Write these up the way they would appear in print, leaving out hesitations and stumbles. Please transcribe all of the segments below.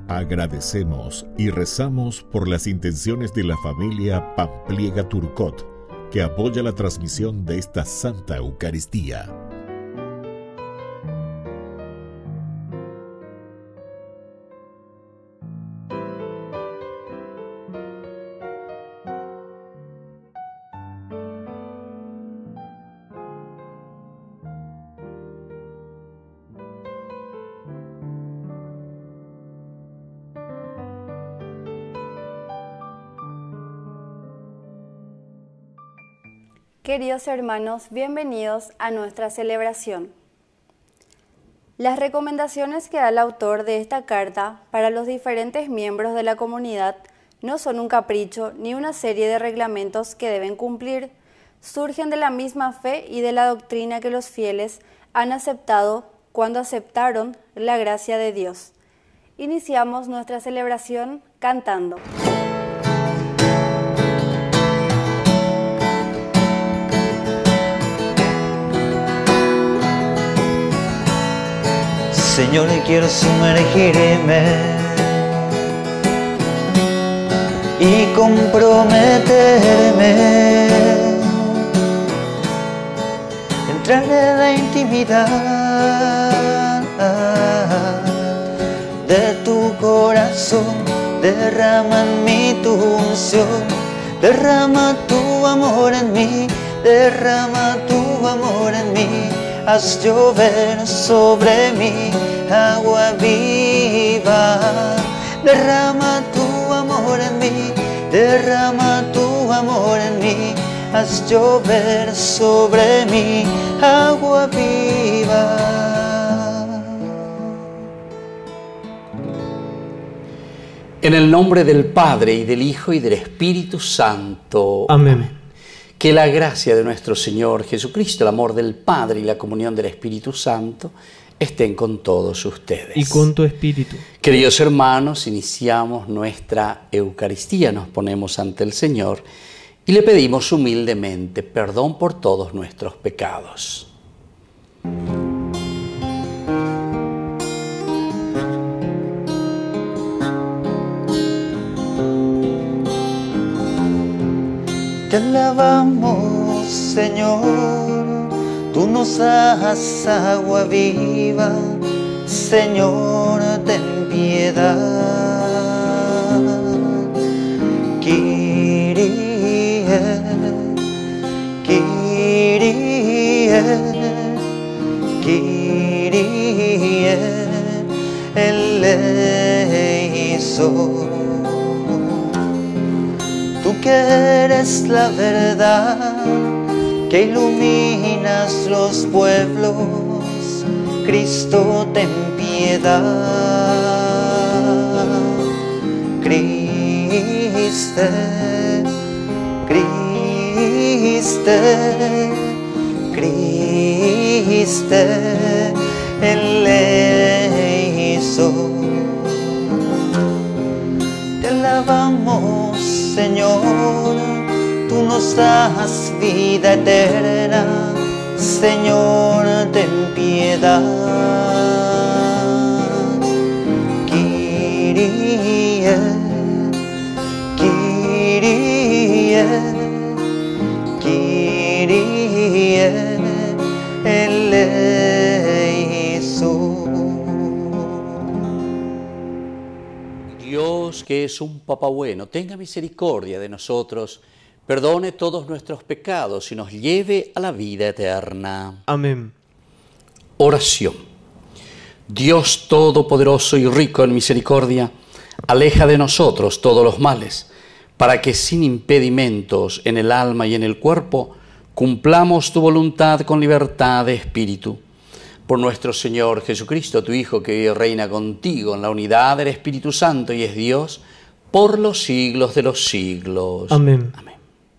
Agradecemos y rezamos por las intenciones de la familia Pampliega Turcot, que apoya la transmisión de esta Santa Eucaristía. Queridos hermanos, bienvenidos a nuestra celebración. Las recomendaciones que da el autor de esta carta para los diferentes miembros de la comunidad no son un capricho ni una serie de reglamentos que deben cumplir, surgen de la misma fe y de la doctrina que los fieles han aceptado cuando aceptaron la gracia de Dios. Iniciamos nuestra celebración cantando. Señor, quiero sumergirme y comprometerme, entrar en la intimidad de tu corazón. Derrama en mí tu unción, derrama tu amor en mí, derrama tu amor en mí. Haz llover sobre mí agua viva, derrama tu amor en mí, derrama tu amor en mí. Haz llover sobre mí agua viva. En el nombre del Padre, y del Hijo, y del Espíritu Santo. Amén. Que la gracia de nuestro Señor Jesucristo, el amor del Padre y la comunión del Espíritu Santo estén con todos ustedes. Y con tu espíritu. Queridos hermanos, iniciamos nuestra Eucaristía, nos ponemos ante el Señor y le pedimos humildemente perdón por todos nuestros pecados. Te alabamos, Señor, tú nos das agua viva, Señor, ten piedad. Kyrie, Kyrie, Kyrie eleison. Tú que eres la verdad, que iluminas los pueblos, Cristo, ten piedad. Criste, Criste, Criste eleison. Te alabamos, Señor, tú nos das vida eterna, Señor, ten piedad. Kyrie, Kyrie, Kyrie eleison. Dios, que es un Papa bueno, tenga misericordia de nosotros, perdone todos nuestros pecados y nos lleve a la vida eterna. Amén. Oración. Dios todopoderoso y rico en misericordia, aleja de nosotros todos los males, para que sin impedimentos en el alma y en el cuerpo, cumplamos tu voluntad con libertad de espíritu. Por nuestro Señor Jesucristo, tu Hijo, que vive y reina contigo en la unidad del Espíritu Santo y es Dios, por los siglos de los siglos. Amén. Amén.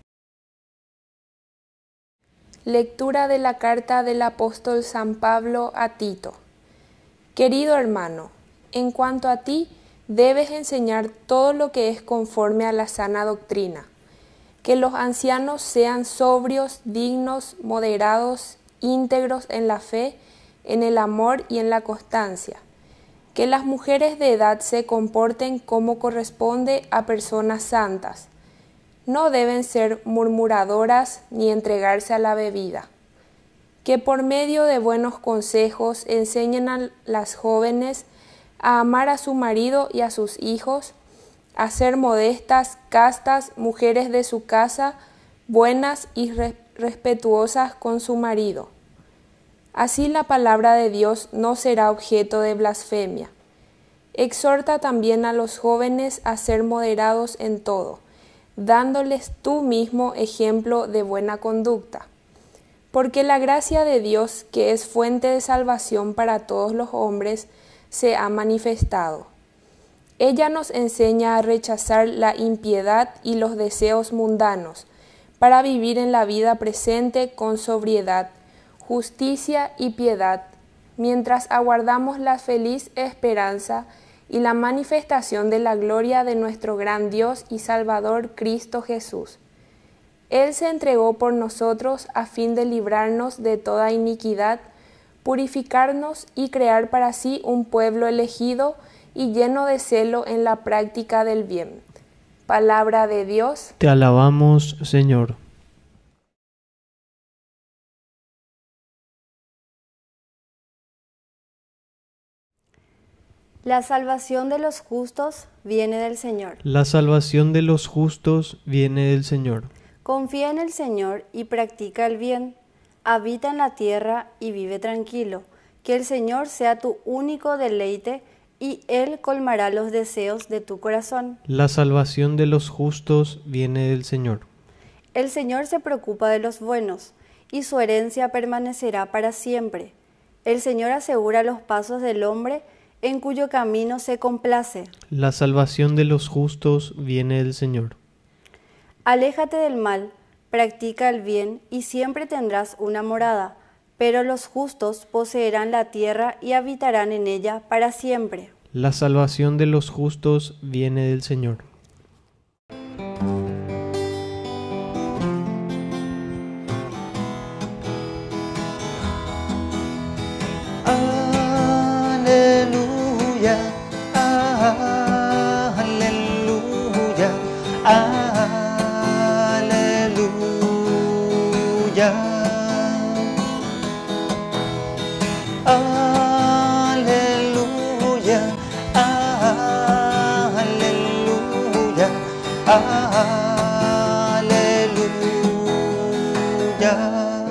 Lectura de la carta del apóstol San Pablo a Tito. Querido hermano, en cuanto a ti, debes enseñar todo lo que es conforme a la sana doctrina. Que los ancianos sean sobrios, dignos, moderados, íntegros en la fe, en el amor y en la constancia. que las mujeres de edad se comporten como corresponde a personas santas. No deben ser murmuradoras ni entregarse a la bebida. Que por medio de buenos consejos enseñen a las jóvenes a amar a su marido y a sus hijos, a ser modestas, castas, mujeres de su casa, buenas y respetuosas con su marido. Así la palabra de Dios no será objeto de blasfemia. Exhorta también a los jóvenes a ser moderados en todo, dándoles tú mismo ejemplo de buena conducta. Porque la gracia de Dios, que es fuente de salvación para todos los hombres, se ha manifestado. Ella nos enseña a rechazar la impiedad y los deseos mundanos, para vivir en la vida presente con sobriedad, justicia y piedad, mientras aguardamos la feliz esperanza y la manifestación de la gloria de nuestro gran Dios y Salvador Cristo Jesús. Él se entregó por nosotros a fin de librarnos de toda iniquidad, purificarnos y crear para sí un pueblo elegido y lleno de celo en la práctica del bien. Palabra de Dios. Te alabamos, Señor. La salvación de los justos viene del Señor. La salvación de los justos viene del Señor. Confía en el Señor y practica el bien. Habita en la tierra y vive tranquilo. Que el Señor sea tu único deleite y Él colmará los deseos de tu corazón. La salvación de los justos viene del Señor. El Señor se preocupa de los buenos y su herencia permanecerá para siempre. El Señor asegura los pasos del hombre en cuyo camino se complace. La salvación de los justos viene del Señor. Aléjate del mal, practica el bien y siempre tendrás una morada, pero los justos poseerán la tierra y habitarán en ella para siempre. La salvación de los justos viene del Señor. Aleluya, aleluya, aleluya, aleluya, aleluya, aleluya.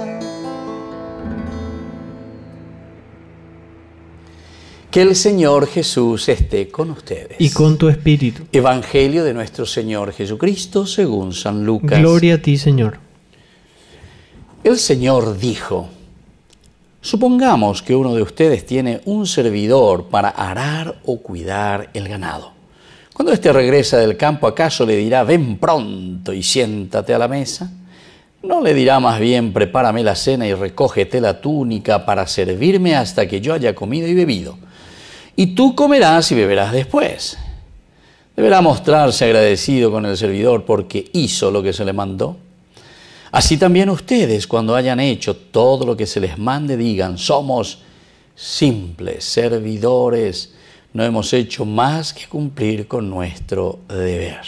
Que el Señor Jesús esté con ustedes. Y con tu espíritu. Evangelio de nuestro Señor Jesucristo según San Lucas. Gloria a ti, Señor. El Señor dijo: supongamos que uno de ustedes tiene un servidor para arar o cuidar el ganado. Cuando éste regresa del campo, ¿acaso le dirá: ven pronto y siéntate a la mesa? ¿No le dirá más bien: prepárame la cena y recógete la túnica para servirme hasta que yo haya comido y bebido? Y tú comerás y beberás después. Deberá mostrarse agradecido con el servidor porque hizo lo que se le mandó. Así también ustedes, cuando hayan hecho todo lo que se les mande, digan: somos simples servidores, no hemos hecho más que cumplir con nuestro deber.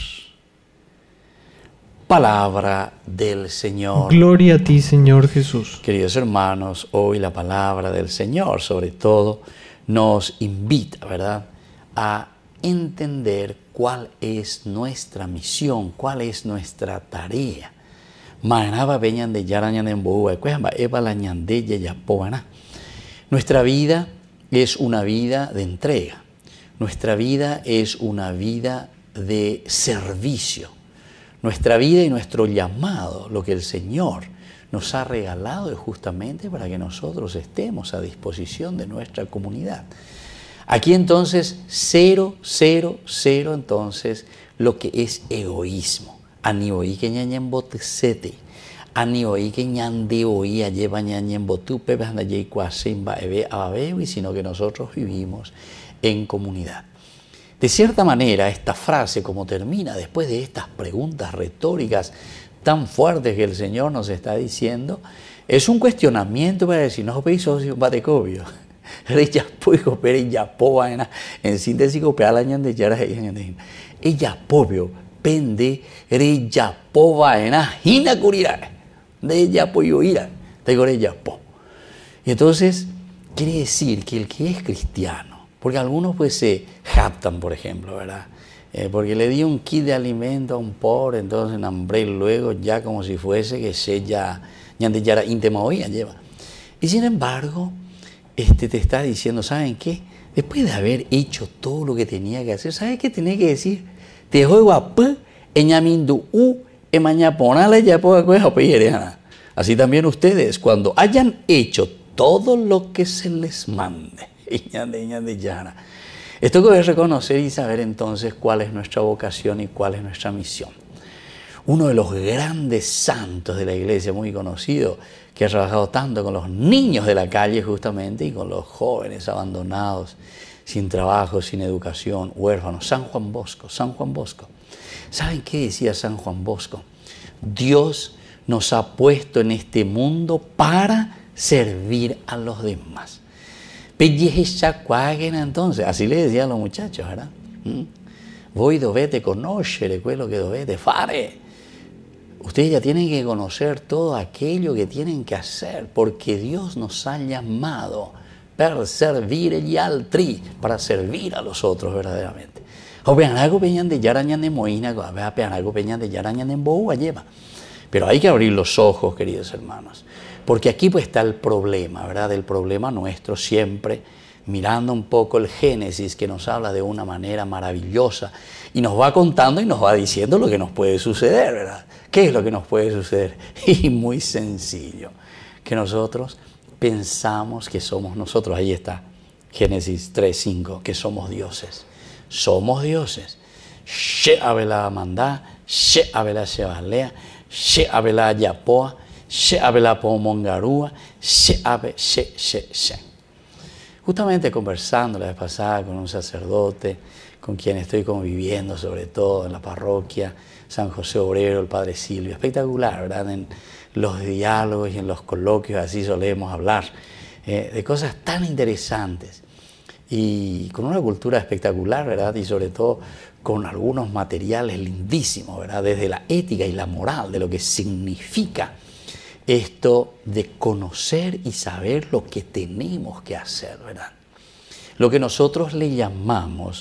Palabra del Señor. Gloria a ti, Señor Jesús. Queridos hermanos, hoy la palabra del Señor, sobre todo, nos invita, ¿verdad?, a entender cuál es nuestra misión, cuál es nuestra tarea. Nuestra vida es una vida de entrega. Nuestra vida es una vida de servicio. Nuestra vida y nuestro llamado, lo que el Señor nos ha regalado, es justamente para que nosotros estemos a disposición de nuestra comunidad. Aquí entonces, cero, entonces, lo que es egoísmo. Ani oí que ñañen botesete, ani oí que ñande oí a lleva ñañen botupe, banda yei cuasimba ebe abewi, sino que nosotros vivimos en comunidad. De cierta manera, esta frase, como termina después de estas preguntas retóricas tan fuertes que el Señor nos está diciendo, es un cuestionamiento para decir: no veis socio batecobio. Ella puede copiar ella poa en síntesis copiar la ñande ya era ella pobio pende ella pova en hina curira de ella pollo ira de ella po. Y entonces quiere decir que el que es cristiano, porque algunos pues se jactan, por ejemplo, ¿verdad? Porque le di un kit de alimento a un pobre, entonces hambré luego ya como si fuese que se ya era íntima oía lleva. Y sin embargo, te está diciendo, ¿saben qué? Después de haber hecho todo lo que tenía que hacer, ¿sabes qué tenía que decir? Te juego a p, eñamindu u, emañaponale ya poca cosa peyeriana. Así también ustedes, cuando hayan hecho todo lo que se les mande, esto que es reconocer y saber entonces cuál es nuestra vocación y cuál es nuestra misión. Uno de los grandes santos de la iglesia, muy conocido, que ha trabajado tanto con los niños de la calle justamente y con los jóvenes abandonados, sin trabajo, sin educación, huérfanos, San Juan Bosco, San Juan Bosco. ¿Saben qué decía San Juan Bosco? Dios nos ha puesto en este mundo para servir a los demás. Entonces, así le decía a los muchachos, ¿verdad? Voi dovete conoscere quello che dovete fare. Ustedes ya tienen que conocer todo aquello que tienen que hacer, porque Dios nos ha llamado para servir gli altri, para servir a los otros verdaderamente. Pero hay que abrir los ojos, queridos hermanos, porque aquí pues está el problema, ¿verdad? El problema nuestro siempre, mirando un poco el Génesis, que nos habla de una manera maravillosa y nos va contando y nos va diciendo lo que nos puede suceder, ¿verdad? ¿Qué es lo que nos puede suceder? Y muy sencillo, que nosotros pensamos que somos nosotros, ahí está, Génesis 3:5, que somos dioses. Somos dioses. She abela mandá, she abela shebalea, she abela yapoa, she abela pomongarúa, she abe, she. Justamente conversando la vez pasada con un sacerdote con quien estoy conviviendo, sobre todo en la parroquia San José Obrero, el Padre Silvio, espectacular, ¿verdad? En los diálogos y en los coloquios así solemos hablar de cosas tan interesantes y con una cultura espectacular, ¿verdad? Y sobre todo con algunos materiales lindísimos, ¿verdad? Desde la ética y la moral de lo que significa esto de conocer y saber lo que tenemos que hacer, ¿verdad? Lo que nosotros le llamamos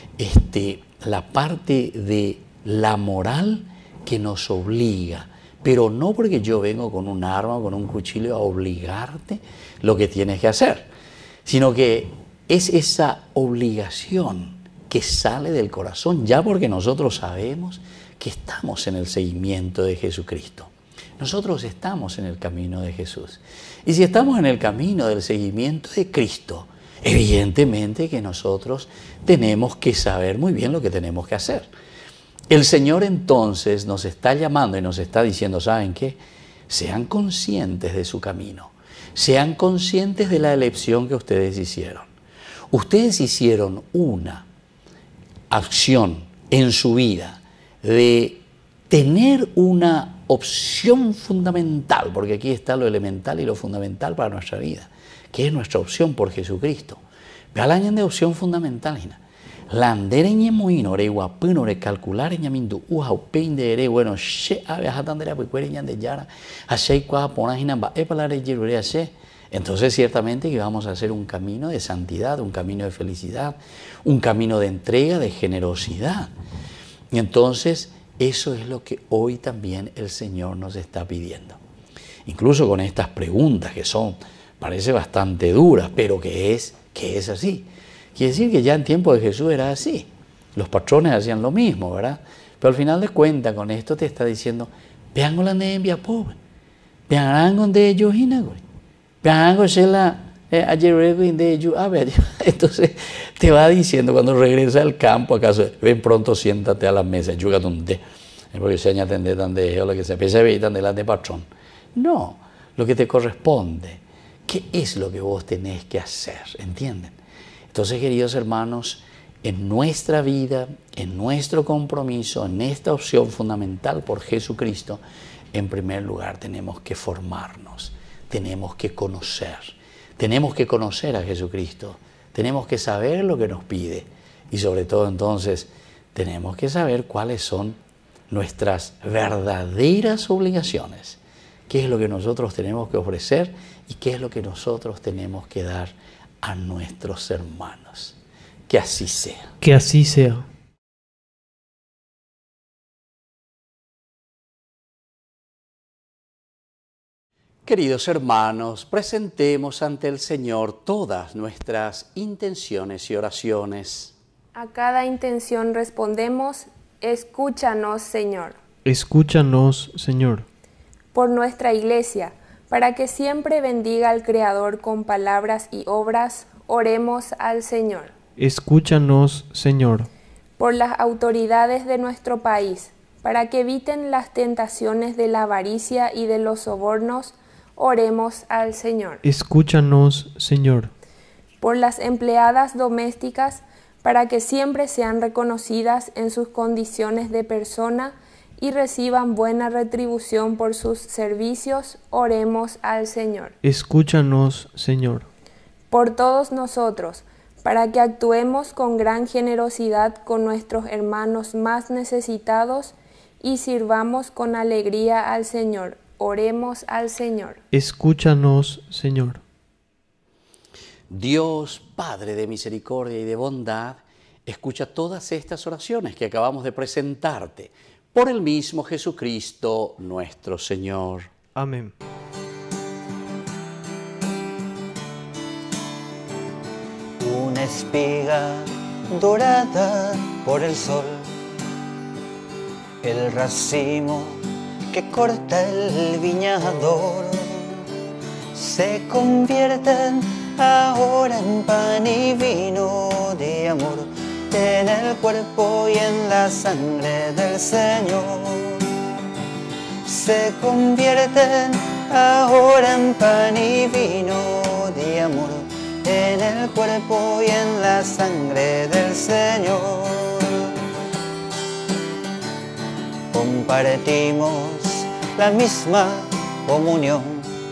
la parte de la moral que nos obliga, pero no porque yo vengo con un arma o con un cuchillo a obligarte lo que tienes que hacer, sino que es esa obligación que sale del corazón, ya porque nosotros sabemos que estamos en el seguimiento de Jesucristo. Nosotros estamos en el camino de Jesús. Y si estamos en el camino del seguimiento de Cristo, evidentemente que nosotros tenemos que saber muy bien lo que tenemos que hacer. El Señor entonces nos está llamando y nos está diciendo, ¿saben qué? Sean conscientes de su camino. Sean conscientes de la elección que ustedes hicieron. Ustedes hicieron una acción en su vida de tener una opción fundamental, porque aquí está lo elemental y lo fundamental para nuestra vida, que es nuestra opción por Jesucristo. Ve al año de opción fundamental, la andere ñemoino re guapino re calcular ñamindu uja upende re bueno she ave hatandera puere ñande yara ashei kwa pona hina ba epalare jirure ashe. Entonces ciertamente que vamos a hacer un camino de santidad, un camino de felicidad, un camino de entrega, de generosidad. Y entonces eso es lo que hoy también el Señor nos está pidiendo. Incluso con estas preguntas que son, parece bastante duras, pero que es así. Quiere decir que ya en tiempo de Jesús era así. Los patrones hacían lo mismo, ¿verdad? Pero al final de cuentas, con esto te está diciendo, vean la nembia pobre, vean donde ellos hinagore, vean de ellos, a ver, entonces te va diciendo cuando regresa al campo, acaso, ven pronto, siéntate a la mesa, yúgate un té, porque se añade tan de lo que se empieza a ver tan delante patrón. No, lo que te corresponde, ¿qué es lo que vos tenés que hacer? ¿Entienden? Entonces, queridos hermanos, en nuestra vida, en nuestro compromiso, en esta opción fundamental por Jesucristo, en primer lugar tenemos que formarnos, tenemos que conocer, tenemos que conocer a Jesucristo, tenemos que saber lo que nos pide y sobre todo entonces tenemos que saber cuáles son nuestras verdaderas obligaciones, qué es lo que nosotros tenemos que ofrecer y qué es lo que nosotros tenemos que dar a nuestros hermanos. Que así sea. Que así sea. Queridos hermanos, presentemos ante el Señor todas nuestras intenciones y oraciones. A cada intención respondemos, escúchanos, Señor. Escúchanos, Señor. Por nuestra Iglesia, para que siempre bendiga al Creador con palabras y obras, oremos al Señor. Escúchanos, Señor. Por las autoridades de nuestro país, para que eviten las tentaciones de la avaricia y de los sobornos, oremos al Señor. Escúchanos, Señor. Por las empleadas domésticas, para que siempre sean reconocidas en sus condiciones de persona y reciban buena retribución por sus servicios, oremos al Señor. Escúchanos, Señor. Por todos nosotros, para que actuemos con gran generosidad con nuestros hermanos más necesitados y sirvamos con alegría al Señor. Oremos al Señor. Escúchanos, Señor. Dios, Padre de misericordia y de bondad, escucha todas estas oraciones que acabamos de presentarte por el mismo Jesucristo nuestro Señor. Amén. Una espiga dorada por el sol, el racimo que corta el viñador, se convierten ahora en pan y vino de amor, en el cuerpo y en la sangre del Señor. Se convierten ahora en pan y vino de amor, en el cuerpo y en la sangre del Señor. Compartimos la misma comunión,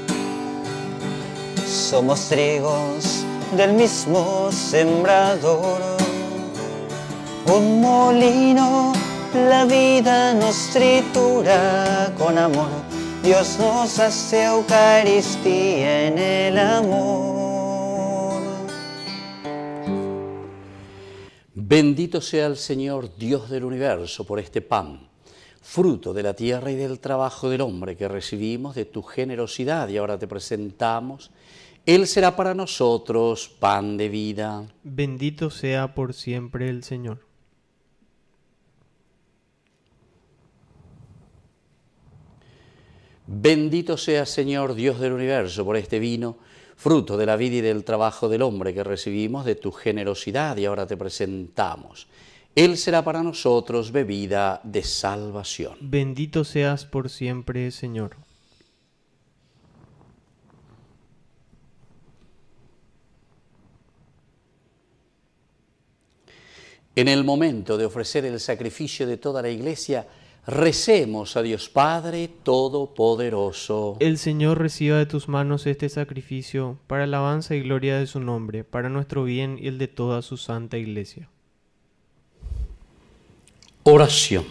somos trigos del mismo sembrador. Un molino, la vida nos tritura con amor, Dios nos hace Eucaristía en el amor. Bendito sea el Señor, Dios del universo, por este pan, fruto de la tierra y del trabajo del hombre que recibimos de tu generosidad y ahora te presentamos. Él será para nosotros pan de vida. Bendito sea por siempre el Señor. Bendito sea, Señor, Dios del universo, por este vino, fruto de la vida y del trabajo del hombre que recibimos de tu generosidad y ahora te presentamos. Él será para nosotros bebida de salvación. Bendito seas por siempre, Señor. En el momento de ofrecer el sacrificio de toda la Iglesia, recemos a Dios Padre Todopoderoso. El Señor reciba de tus manos este sacrificio para alabanza y gloria de su nombre, para nuestro bien y el de toda su santa Iglesia. Oración.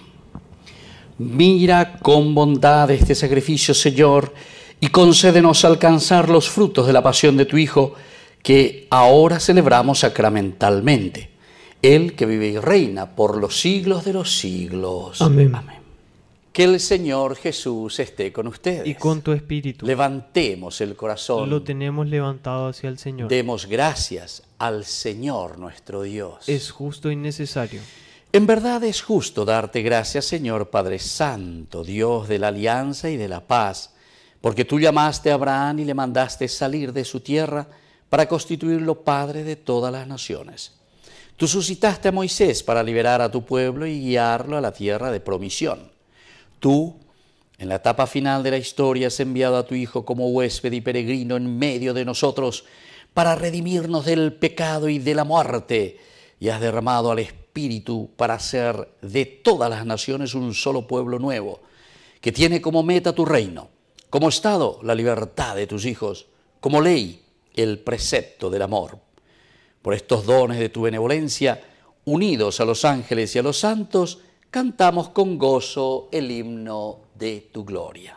Mira con bondad este sacrificio, Señor, y concédenos alcanzar los frutos de la pasión de tu Hijo, que ahora celebramos sacramentalmente. Él que vive y reina por los siglos de los siglos. Amén. Amén. Que el Señor Jesús esté con ustedes. Y con tu espíritu. Levantemos el corazón. Lo tenemos levantado hacia el Señor. Demos gracias al Señor nuestro Dios. Es justo y necesario. En verdad es justo darte gracias, Señor Padre Santo, Dios de la alianza y de la paz, porque tú llamaste a Abraham y le mandaste salir de su tierra para constituirlo Padre de todas las naciones. Tú suscitaste a Moisés para liberar a tu pueblo y guiarlo a la tierra de promisión. Tú, en la etapa final de la historia, has enviado a tu Hijo como huésped y peregrino en medio de nosotros para redimirnos del pecado y de la muerte, y has derramado al Espíritu para hacer de todas las naciones un solo pueblo nuevo, que tiene como meta tu reino, como estado la libertad de tus hijos, como ley el precepto del amor. Por estos dones de tu benevolencia, unidos a los ángeles y a los santos, cantamos con gozo el himno de tu gloria.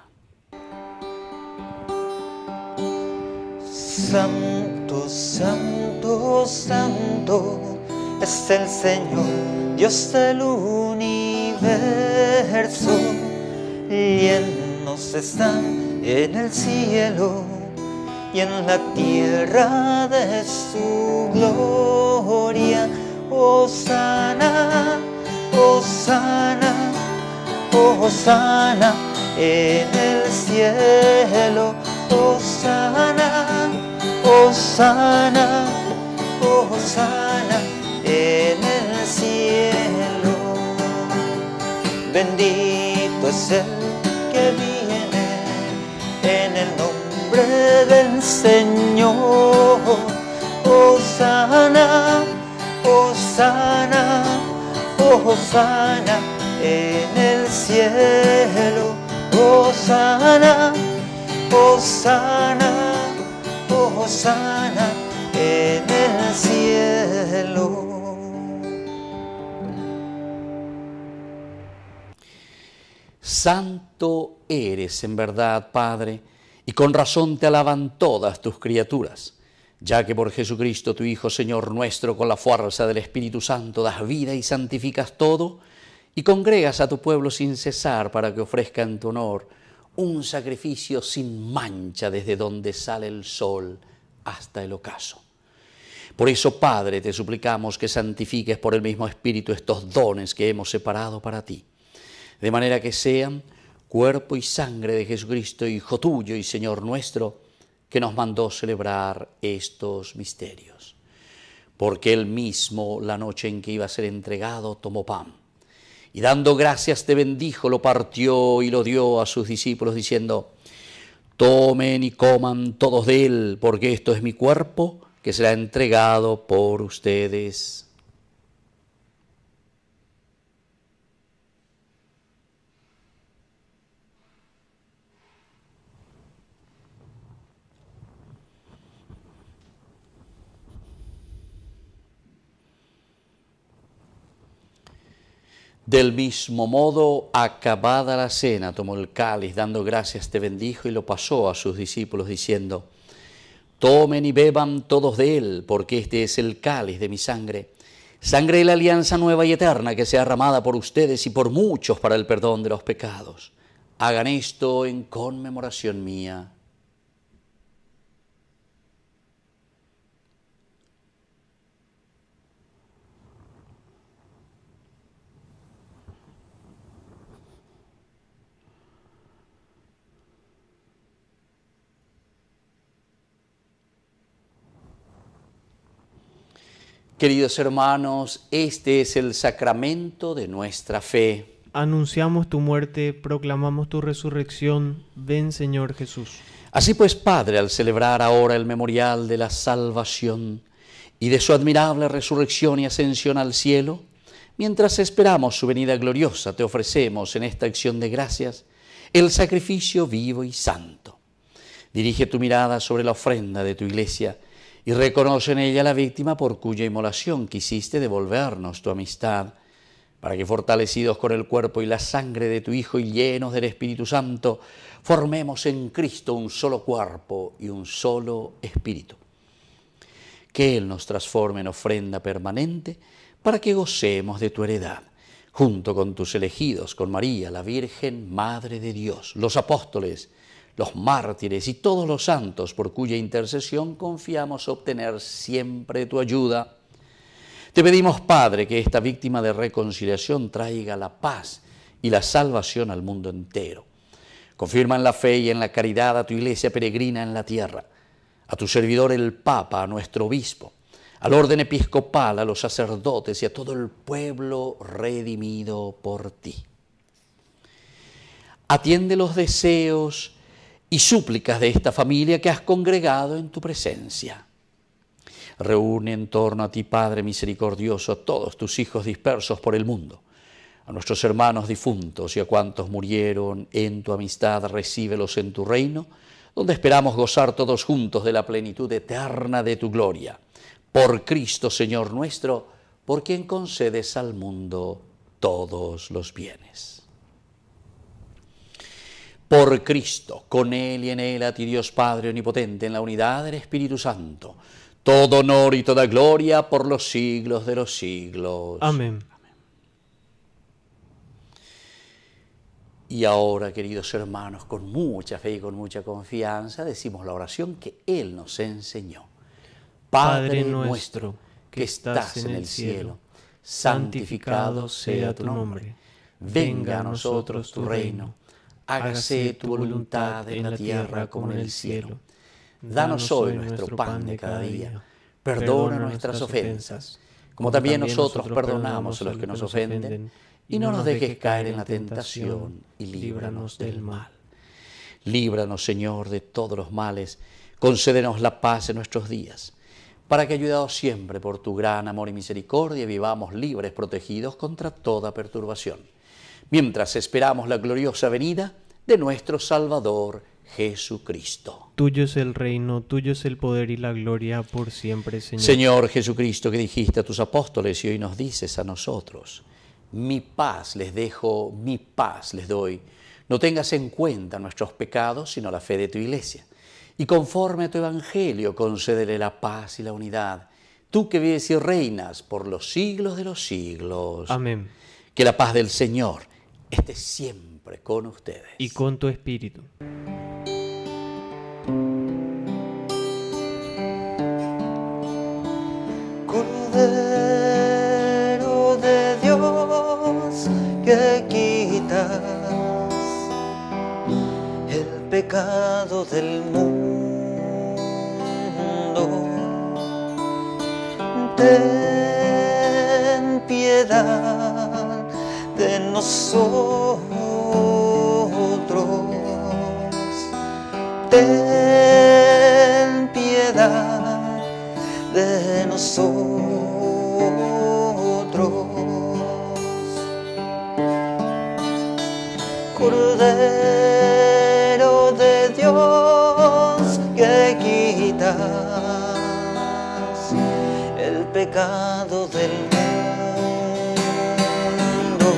Santo, santo, santo es el Señor, Dios del universo. Llenos están en el cielo y en la tierra de su gloria. Hosana, hosana, hosana en el cielo. Hosana, hosana, hosana en el cielo. Bendito es el que viene en el nombre del Señor. Hosana, hosana, hosana en el cielo. Hosana, hosana, hosana en el cielo. Santo eres en verdad, Padre, y con razón te alaban todas tus criaturas, ya que por Jesucristo tu Hijo, Señor nuestro, con la fuerza del Espíritu Santo das vida y santificas todo, y congregas a tu pueblo sin cesar para que ofrezca en tu honor un sacrificio sin mancha desde donde sale el sol hasta el ocaso. Por eso, Padre, te suplicamos que santifiques por el mismo Espíritu estos dones que hemos separado para ti, de manera que sean cuerpo y sangre de Jesucristo, Hijo tuyo y Señor nuestro, que nos mandó celebrar estos misterios. Porque Él mismo, la noche en que iba a ser entregado, tomó pan, y dando gracias te bendijo, lo partió y lo dio a sus discípulos, diciendo: tomen y coman todos de él, porque esto es mi cuerpo, que será entregado por ustedes. Del mismo modo, acabada la cena, tomó el cáliz, dando gracias te bendijo y lo pasó a sus discípulos, diciendo: tomen y beban todos de él, porque este es el cáliz de mi sangre, sangre de la alianza nueva y eterna, que sea derramada por ustedes y por muchos para el perdón de los pecados. Hagan esto en conmemoración mía. Queridos hermanos, este es el sacramento de nuestra fe. Anunciamos tu muerte, proclamamos tu resurrección. Ven, Señor Jesús. Así pues, Padre, al celebrar ahora el memorial de la salvación y de su admirable resurrección y ascensión al cielo, mientras esperamos su venida gloriosa, te ofrecemos en esta acción de gracias el sacrificio vivo y santo. Dirige tu mirada sobre la ofrenda de tu iglesia y reconoce en ella la víctima por cuya inmolación quisiste devolvernos tu amistad, para que fortalecidos con el cuerpo y la sangre de tu Hijo y llenos del Espíritu Santo, formemos en Cristo un solo cuerpo y un solo espíritu. Que Él nos transforme en ofrenda permanente para que gocemos de tu heredad, junto con tus elegidos, con María, la Virgen, Madre de Dios, los apóstoles, los mártires y todos los santos por cuya intercesión confiamos obtener siempre tu ayuda. Te pedimos, Padre, que esta víctima de reconciliación traiga la paz y la salvación al mundo entero. Confirma en la fe y en la caridad a tu iglesia peregrina en la tierra, a tu servidor el Papa, a nuestro obispo, al orden episcopal, a los sacerdotes y a todo el pueblo redimido por ti. Atiende los deseos y súplicas de esta familia que has congregado en tu presencia. Reúne en torno a ti, Padre misericordioso, a todos tus hijos dispersos por el mundo, a nuestros hermanos difuntos y a cuantos murieron en tu amistad, recíbelos en tu reino, donde esperamos gozar todos juntos de la plenitud eterna de tu gloria. Por Cristo, Señor nuestro, por quien concedes al mundo todos los bienes. Por Cristo, con Él y en Él, a ti Dios Padre Omnipotente, en la unidad del Espíritu Santo, todo honor y toda gloria por los siglos de los siglos. Amén. Y ahora, queridos hermanos, con mucha fe y con mucha confianza, decimos la oración que Él nos enseñó. Padre nuestro, que estás en el cielo, santificado sea tu nombre. Venga a nosotros tu reino. Hágase tu voluntad en la tierra como en el cielo. Danos hoy nuestro pan de cada día. Perdona nuestras ofensas, como también nosotros perdonamos a los que nos ofenden. Y no nos dejes caer en la tentación, y líbranos del mal. Líbranos, Señor, de todos los males. Concédenos la paz en nuestros días, para que, ayudados siempre por tu gran amor y misericordia, vivamos libres, protegidos contra toda perturbación, mientras esperamos la gloriosa venida de nuestro Salvador Jesucristo. Tuyo es el reino, tuyo es el poder y la gloria por siempre, Señor. Señor Jesucristo, que dijiste a tus apóstoles y hoy nos dices a nosotros: mi paz les dejo, mi paz les doy. No tengas en cuenta nuestros pecados, sino la fe de tu Iglesia. Y conforme a tu Evangelio, concédele la paz y la unidad. Tú que vives y reinas por los siglos de los siglos. Amén. Que la paz del Señor esté siempre con ustedes. Y con tu espíritu. Cordero de Dios, que quitas el pecado del mundo, ten piedad de nosotros, ten piedad de nosotros. Cordero de Dios, que quitas el pecado del mundo,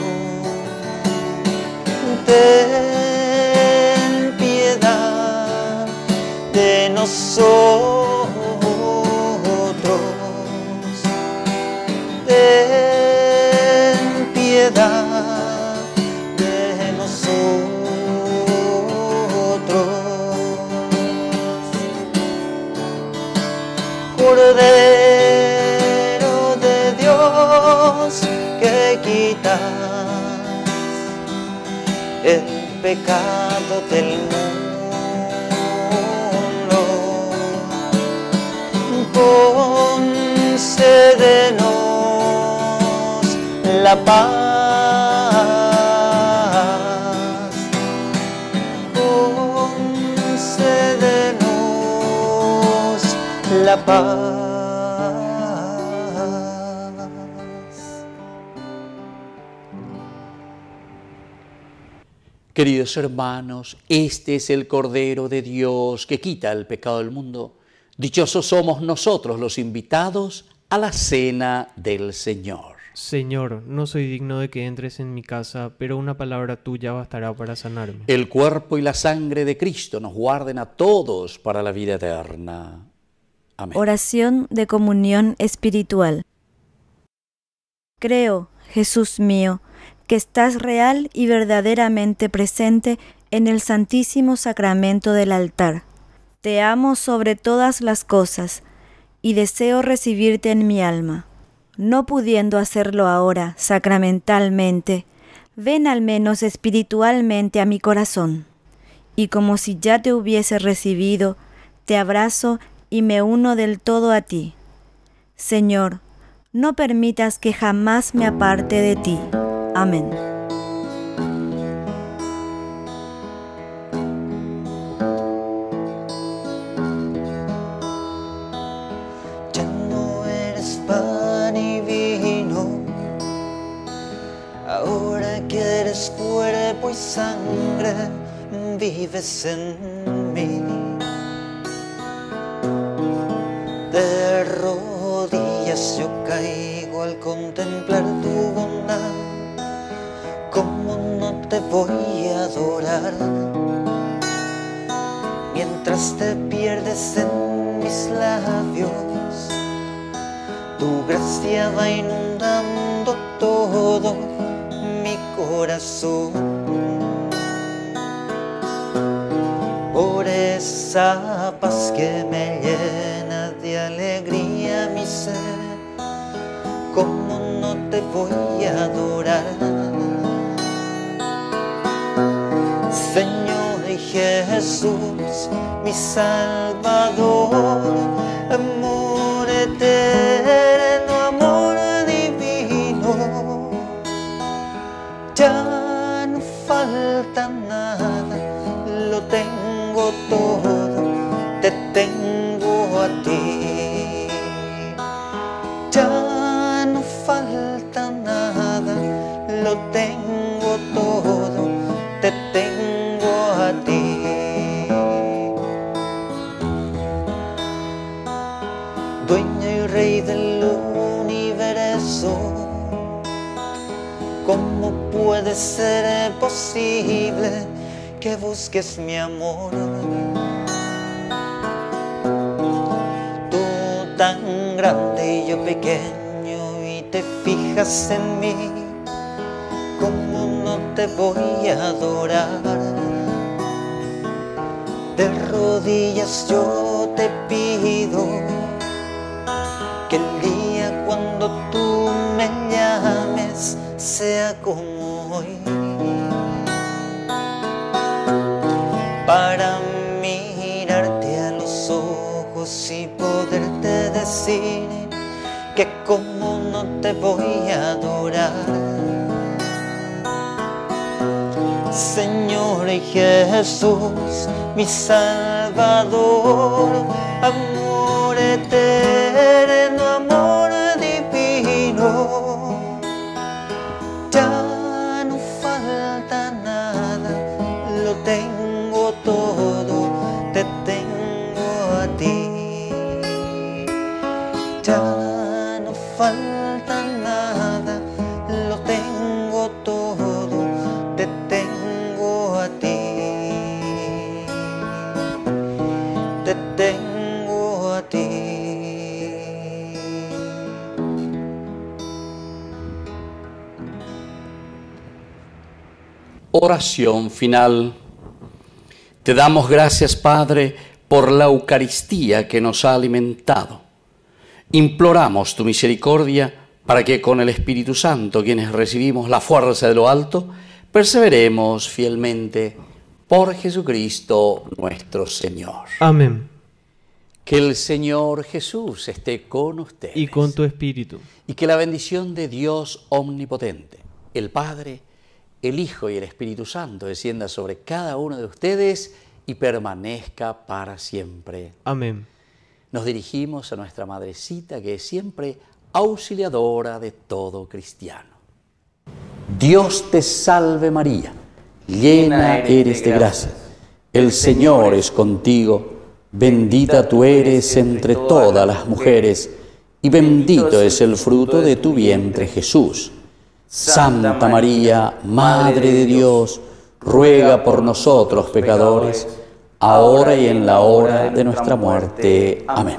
ten piedad de nosotros, ten piedad de nosotros. Cordero de Dios, que quitas el pecado del mundo, concédenos la paz, concédenos la paz. Queridos hermanos, este es el Cordero de Dios que quita el pecado del mundo. Dichosos somos nosotros los invitados a la cena del Señor. Señor, no soy digno de que entres en mi casa, pero una palabra tuya bastará para sanarme. El cuerpo y la sangre de Cristo nos guarden a todos para la vida eterna. Amén. Oración de comunión espiritual. Creo, Jesús mío, que estás real y verdaderamente presente en el Santísimo Sacramento del altar. Te amo sobre todas las cosas y deseo recibirte en mi alma. No pudiendo hacerlo ahora sacramentalmente, ven al menos espiritualmente a mi corazón. Y como si ya te hubiese recibido, te abrazo y me uno del todo a ti. Señor, no permitas que jamás me aparte de ti. Amén. Ya no eres pan y vino, ahora que eres cuerpo y sangre, vives en mí. contemplar tu bondad, ¿cómo no te voy a adorar? Mientras te pierdes en mis labios, tu gracia va inundando todo mi corazón. Por esa paz que me llena de alegría mi ser, ¿cómo no te voy a adorar? Señor Jesús, mi Salvador, amor eterno, amor divino, ya no falta nada, lo tengo todo, te tengo a ti. Ya no falta nada, lo tengo todo, te tengo a ti. Dueño y Rey del universo, ¿cómo puede ser posible que busques mi amor? Tú tan grande y yo pequeño y te fijas en mí, ¿cómo no te voy a adorar? De rodillas yo te pido que el día cuando tú me llames sea como hoy, para mirarte a los ojos y poderte decir que como no te voy a adorar. Señor Jesús, mi Salvador, amor eterno, amor divino, ya no falta nada, lo tengo todo, te tengo a ti. Ya no falta nada, lo tengo todo, te tengo a ti. Te tengo a ti. Oración final. Te damos gracias, Padre, por la Eucaristía que nos ha alimentado. Imploramos tu misericordia para que con el Espíritu Santo, quienes recibimos la fuerza de lo alto, perseveremos fielmente por Jesucristo nuestro Señor. Amén. Que el Señor Jesús esté con ustedes. Y con tu espíritu. Y que la bendición de Dios omnipotente, el Padre, el Hijo y el Espíritu Santo descienda sobre cada uno de ustedes y permanezca para siempre. Amén. Nos dirigimos a nuestra Madrecita, que es siempre auxiliadora de todo cristiano. Dios te salve María, llena eres de gracia, el Señor es contigo, bendita tú eres entre todas las mujeres, y bendito es el fruto de tu vientre Jesús. Santa María, Madre de Dios, ruega por nosotros pecadores, ahora y en la hora de nuestra muerte. Amén.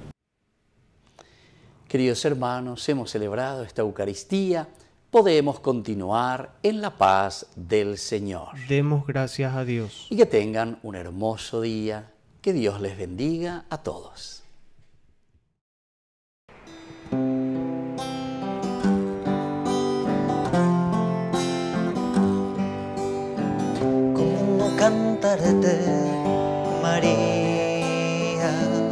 Queridos hermanos, hemos celebrado esta Eucaristía. Podemos continuar en la paz del Señor. Demos gracias a Dios. Y que tengan un hermoso día. Que Dios les bendiga a todos. ¿Cómo no cantarte, María?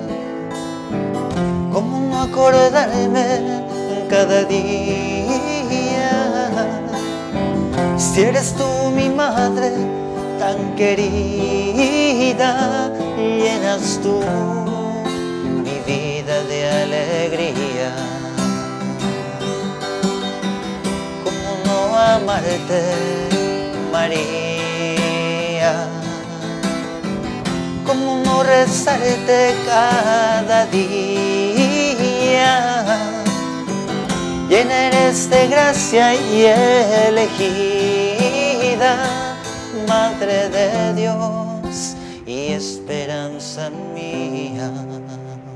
¿Cómo no acordarme cada día? Si eres tú mi madre tan querida, llenas tú mi vida de alegría. ¿Cómo no amarte, María? ¿Cómo no rezarte cada día? Y llena eres de gracia y elegida, Madre de Dios y esperanza mía.